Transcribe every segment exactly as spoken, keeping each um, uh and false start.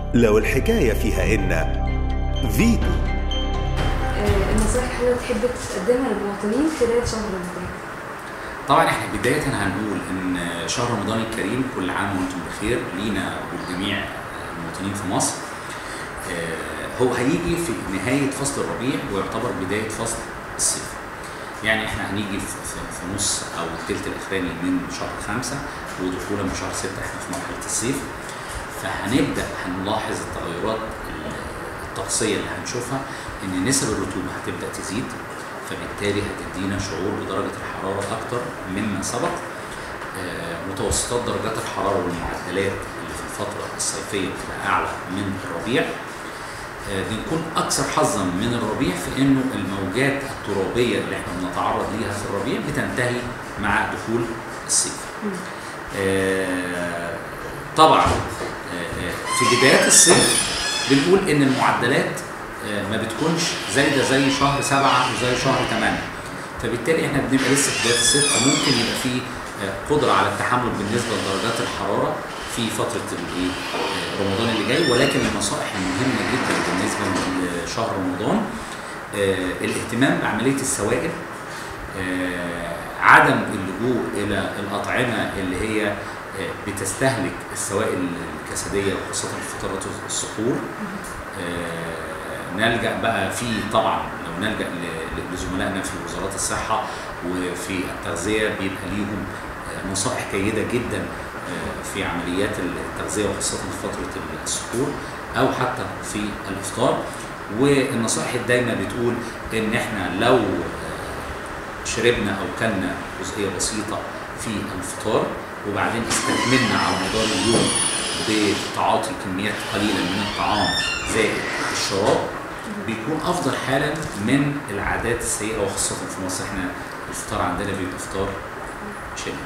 لو الحكاية فيها إن فيتو. النصائح اللي تحب تقدمها للمواطنين خلال شهر رمضان؟ طبعا احنا بداية هنقول ان شهر رمضان الكريم كل عام وانتم بخير لينا ولجميع المواطنين في مصر. هو هيجي في نهاية فصل الربيع ويعتبر بداية فصل الصيف. يعني احنا هنيجي في نص او الثلث الاخراني من شهر خمسة ودخولا من شهر ستة احنا في مرحلة الصيف. فهنبدأ هنلاحظ التغيرات الطقسية اللي هنشوفها ان نسب الرطوبة هتبدأ تزيد، فبالتالي هتدينا شعور بدرجة الحرارة أكتر مما سبق. متوسطات درجات الحرارة والمعدلات اللي في الفترة الصيفية بتبقى أعلى من الربيع. بنكون أكثر حظا من الربيع في إنه الموجات الترابية اللي احنا بنتعرض ليها في الربيع بتنتهي مع دخول الصيف. طبعا في بدايات الصيف بنقول إن المعدلات ما بتكونش زايده زي شهر سبعة وزي شهر ثمانية، فبالتالي احنا بنبقى لسه في بدايه الصيف، فممكن يبقى في قدره على التحمل بالنسبه لدرجات الحراره في فتره الايه رمضان اللي جاي. ولكن النصائح المهمه جدا بالنسبه لشهر رمضان الاهتمام بعمليه السوائل، عدم اللجوء الى الاطعمه اللي هي بتستهلك السوائل الجسديه وخاصه في فترات السحور. نلجأ بقى في طبعا لو نلجأ لزملائنا في وزارات الصحة وفي التغذية بيبقى ليهم نصائح جيدة جدا في عمليات التغذية وخاصة في فترة السحور أو حتى في الإفطار. والنصائح الدايمة بتقول إن إحنا لو شربنا أو كلنا جزئية بسيطة في الفطار وبعدين استكملنا على مدار اليوم بتعاطي كميات قليلة من الطعام زائد الشراب بيكون افضل حالا من العادات السيئه وخاصه في مصر. احنا الفطار عندنا بيبقى فطار شامل.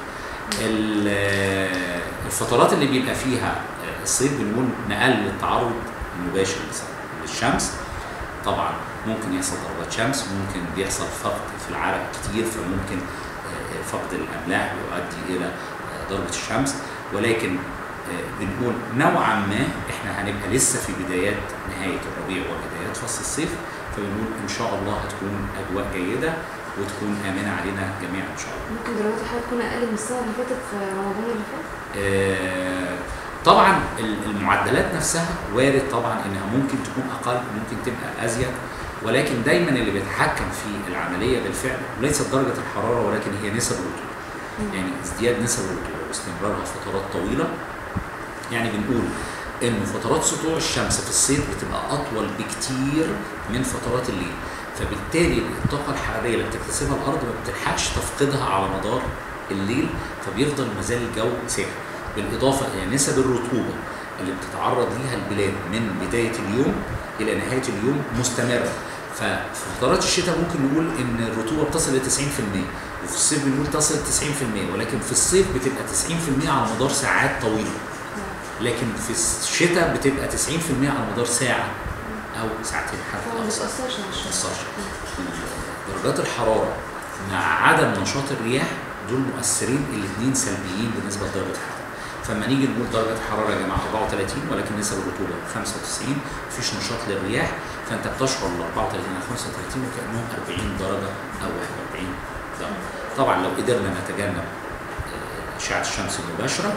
الفترات اللي بيبقى فيها الصيف بنقول نقلل التعرض المباشر للشمس. طبعا ممكن يحصل ضربات شمس، ممكن بيحصل فقد في العرق كتير، فممكن فقد الاملاح بيؤدي الى ضربه الشمس. ولكن بنقول نوعا ما احنا هنبقى لسه في بدايات نهايه الربيع وبدايات فصل الصيف، فبنقول ان شاء الله هتكون اجواء جيده وتكون امنه علينا جميعا ان شاء الله. ممكن درجات الحراره تكون اقل من السنه اللي فاتت في رمضان اللي فات؟ آه طبعا المعدلات نفسها وارد طبعا انها ممكن تكون اقل، ممكن تبقى ازيد، ولكن دايما اللي بيتحكم في العمليه بالفعل ليست درجه الحراره ولكن هي نسب الرطوبه. يعني ازدياد نسب الرطوبه واستمرارها فترات طويله. يعني بنقول ان فترات سطوع الشمس في الصيف بتبقى اطول بكتير من فترات الليل، فبالتالي الطاقه الحراريه اللي بتكتسبها الارض ما بتلحقش تفقدها على مدار الليل، فبيفضل مازال الجو ساخن. بالاضافه الى نسب الرطوبه اللي بتتعرض ليها البلاد من بدايه اليوم الى نهايه اليوم مستمره. ففي فترات الشتاء ممكن نقول ان الرطوبه بتصل ل تسعين في المية وفي الصيف بنقول تصل ل تسعين في المية، ولكن في الصيف بتبقى تسعين في المية على مدار ساعات طويله، لكن في الشتاء بتبقى تسعين في المية على مدار ساعه او ساعتين حتى. ما بتاثرش على الشمس. درجات الحراره مع عدم نشاط الرياح دول مؤثرين الاثنين سلبيين بالنسبه لدرجه الحراره. فلما نيجي نقول درجه الحراره يا جماعه أربعة وثلاثين ولكن نسب الرطوبه خمسة وتسعين مفيش نشاط للرياح، فانت بتشعر ال أربعة وثلاثين او خمسة وثلاثين وكانهم أربعين درجه او واحد وأربعين درجه. طبعا لو قدرنا نتجنب اشعه الشمس المباشره،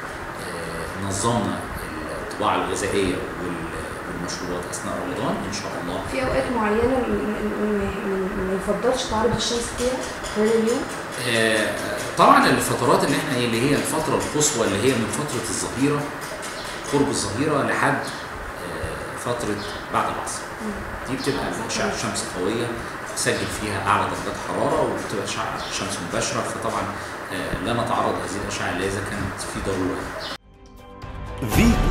نظمنا الطباعه الغذائيه والمشروبات اثناء رمضان ان شاء الله. في اوقات معينه ما يفضلش تعرض الشمس فيها خلال اليوم؟ آه طبعا الفترات اللي احنا اللي هي الفتره القصوى اللي هي من فتره الظهيره قرب الظهيره لحد آه فتره بعد العصر، دي بتبقى اشعه الشمس قويه تسجل فيها اعلى درجات حراره وبتبقى اشعه الشمس مباشره، فطبعا آه لا نتعرض لهذه الاشعه الا اذا كانت في ضروره. فيتو.